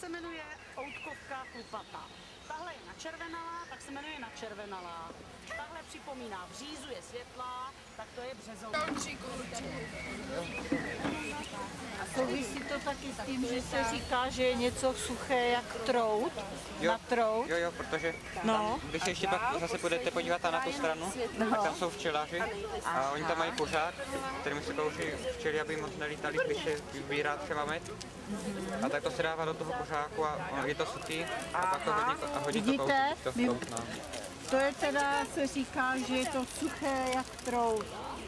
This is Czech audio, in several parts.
se jmenuje Outkovka chlupatá. Tahle je načervenalá, tak se jmenuje načervenalá. Tahle připomíná břízu, je světlá, tak to je březová. A souvisí to taky s tím, že se říká, že je něco suché jak trout, na trout. Jo, protože tam, když se ještě pak zase budete podívat na tu stranu, tak tam jsou včelaři a oni tam mají požár, kterým se kouří včely, aby moc nelítali, když se vybírá třeba med. A tak to se dává do toho požáku a je to suchý a pak to hodně to kouří, to vstoupná. To je teda, se říká, že je to suché jak trout.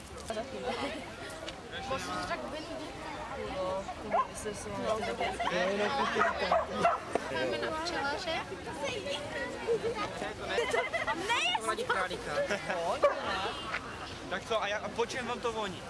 Tak co, a po čem vám to voní?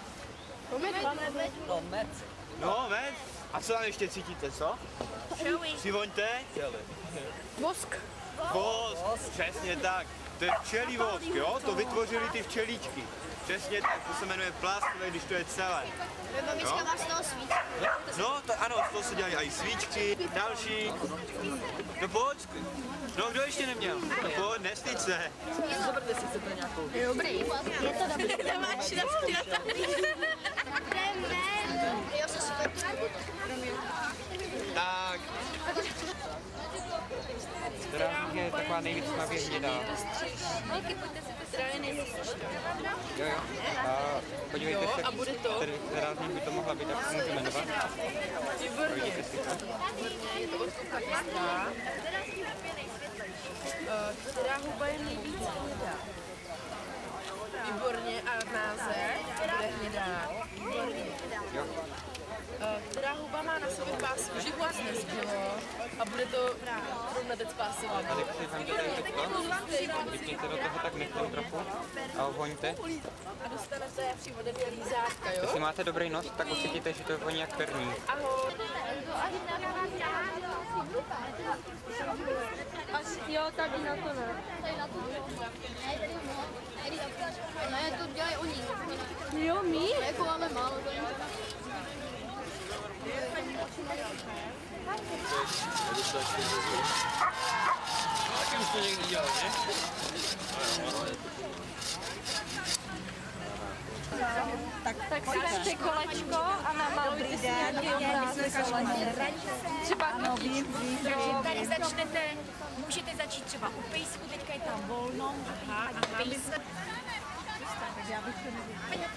No, med. A co tam ještě cítíte, co? Přivoňte? Vosk. Vosk, přesně tak. To je včelí vosk, jo? To vytvořili ty včeličky. Přesně tak, to se jmenuje pláskové, když to je celé. Mamička má z toho svíčky. No, to ano, z toho se dělají i svíčky, další. No pojď, no kdo ještě neměl? No pojď, nestyď se. Zoberte si chcete nějakou. Je dobrý. Je to dobrý. To máš jo, se super. Tak. Drážník je taková nejvíc tmavě hnědá. Holky, pojďte si to strávě nejvíc. Jo. A podívejte se, která z nich by to mohla být, tak se může jmenovat. Výborně. Která huba je nejvíc hnědá? Výborně. A název bude hnědá. Výborně. Která huba má na sobě pás, že vás nezbylo a bude to rovnatec pásovat. A když si vezmete tady teďko, vypněte do toho tak nechtem trochu a ohoňte. A dostanete přímo do lízátka, jo? Jestli máte dobrý nos, tak ucítíte, že to voní jak perník. Ahoj. Jo, tady na to ne. Tady na to ne, to dělají oni. Jo, my? Jako ale málo. Taky už to někdy dělal, ne? Tak si dáte kolečko a namalujte si nějaký obrázek. Třeba tady začnete, můžete začít třeba u pejsku, teďka je tam volno, můžete jít pejsku. Tak já bych to nevěděla.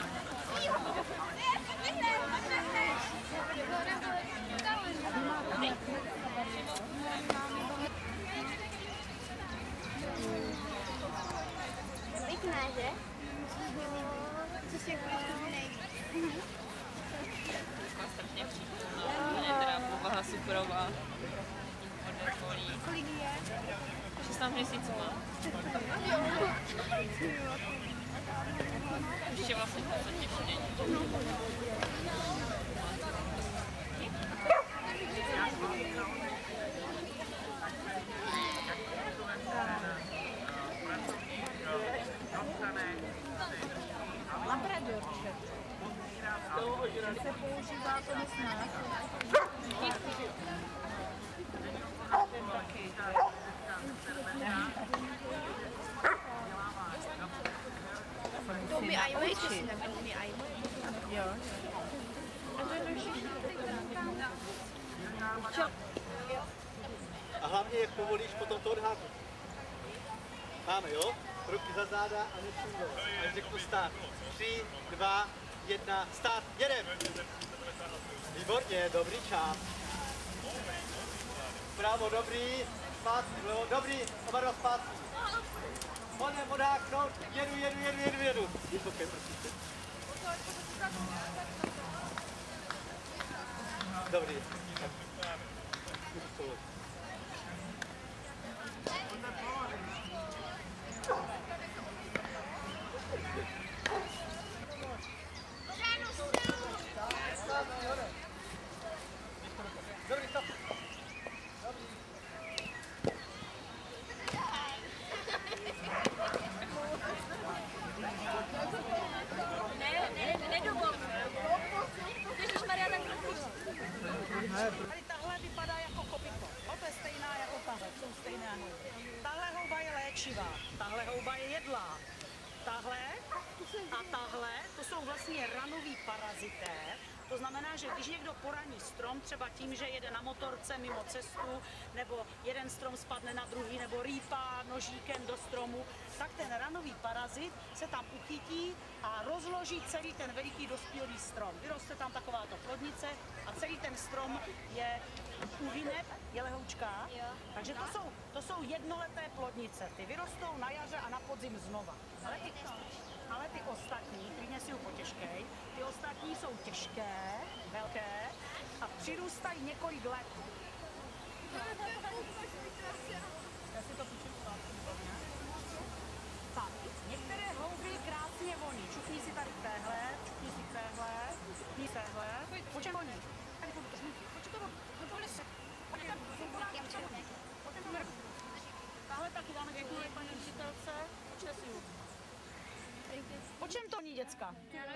Pěkná, že? Co si Strašně příjemná. Je teda povaha superová. kolik je? 16 měsíců má. Ještě vlastně v podstatě ještě není. Labradorček. Se používá to nesnáš. Ten taky. To mi aj mají, to si nevím, mi aj mají. Jo. A hlavně, jak povolíš, potom to odhází. Máme, jo? Ruky za záda a nepřijde. A řeknu start. 3, 2, 1, start. Jedem! Výborně, dobrý čas. Pravo, dobrý. Zpátky, vlevo, dobrý. Oba dva zpátky. Honem, odháknout. Jedu. Vysoký, prosím. Dobrý. Dobrý, stop. Tady tahle vypadá jako kopie. Tahle houba je léčivá, tahle houba je jedlá. Tahle a tahle, to jsou vlastně ranoví parazité. To znamená, že když někdo poraní strom, třeba tím, že jede na motorce mimo cestu, nebo jeden strom spadne na druhý, nebo rýpá nožíkem do stromu, tak ten ranový parazit se tam uchytí a rozloží celý ten veliký dospělý strom. Vyroste tam takováto plodnice a celý ten strom je uhyne, je lehoučká. Takže to jsou jednoleté plodnice. Ty vyrostou na jaře a na podzim znova. Ale ty ostatní, klidně si ho potěžkej, ty ostatní jsou těžké, velké a přirůstají několik let. Já si to píčím zpátky. Tak, některé houby krásně voní. Čukni si tady téhle, čukni si téhle, čukni téhle. Počem voní? Tahle taky dáme děkuji paní učitelce. Počte si ji. Po čem to voní, děcka?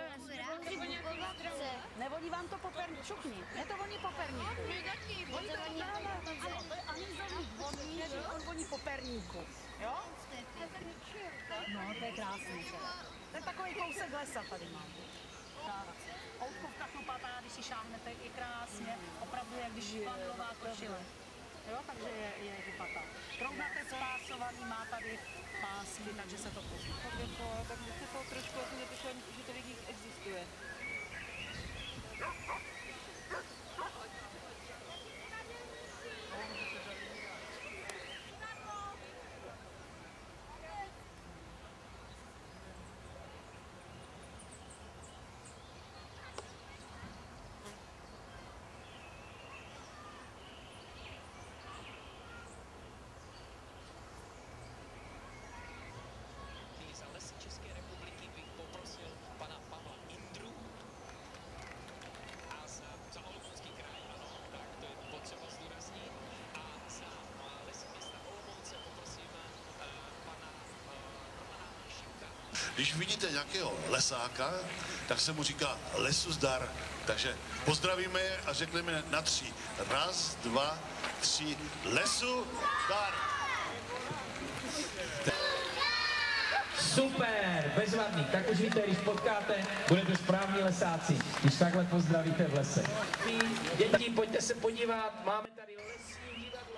Nevoní vám to poperník? Šukni. Ne to voní poperník. Voní to ano, to je anizový voní, on voní poperníku. Jo? No, to je krásný. To je takový kousek lesa tady mám. Outkovka chlupatá, když si šáhnete, je krásně. Opravdu jak když vandlová košile. Jo, takže je chlupatá. Troubnatec pásovaný má tady pásky, takže se to pozná. Tak se to trošku netuším, že to lidí existuje. Za Lesy České republiky bych poprosil pana Pavla Indru a za Olomoucký kraj, ano, tak to je potřeba zdůraznit. A za Lesy města Olomouce poprosím pana Romana Šimka. Když vidíte nějakého lesáka, tak se mu říká lesu zdar. Takže pozdravíme je a řekneme na 3. 1, 2, 3. Lesu zdar. Super, bezvadný. Tak už víte, když potkáte, budete správní lesáci, když takhle pozdravíte v lese. Děti, pojďte se podívat, máme tady lesní divadlo.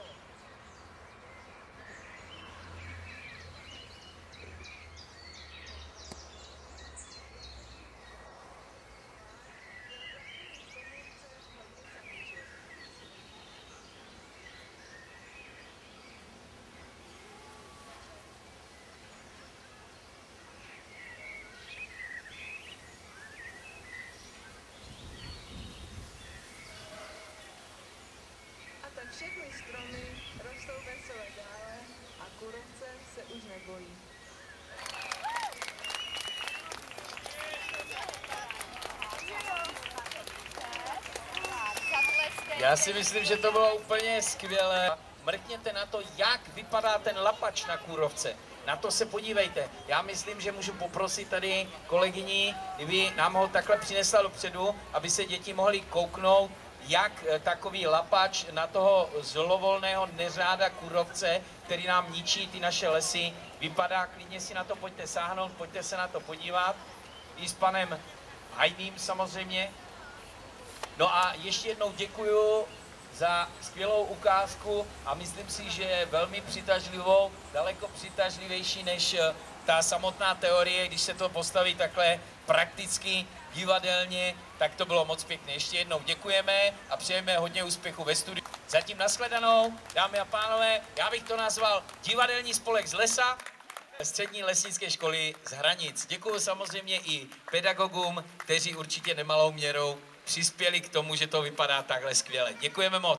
Tak všechny stromy rostou vesele dále a kůrovce se už nebojí. Já si myslím, že to bylo úplně skvělé. Mrkněte na to, jak vypadá ten lapač na kůrovce. Na to se podívejte. Já myslím, že můžu poprosit tady kolegyni, kdyby nám ho takhle přinesla dopředu, aby se děti mohly kouknout, jak takový lapač na toho zlovolného neřáda kůrovce, který nám ničí ty naše lesy, vypadá. Klidně si na to pojďte sáhnout, pojďte se na to podívat. I s panem Hajným samozřejmě. No a ještě jednou děkuju za skvělou ukázku a myslím si, že je velmi přitažlivou, daleko přitažlivější než ta samotná teorie, když se to postaví takhle prakticky, divadelně, tak to bylo moc pěkné. Ještě jednou děkujeme a přejeme hodně úspěchu ve studiu. Zatím nashledanou, dámy a pánové, já bych to nazval Divadelní spolek z lesa, Střední lesnické školy z Hranic. Děkuju samozřejmě i pedagogům, kteří určitě nemalou měrou přispěli k tomu, že to vypadá takhle skvěle. Děkujeme moc.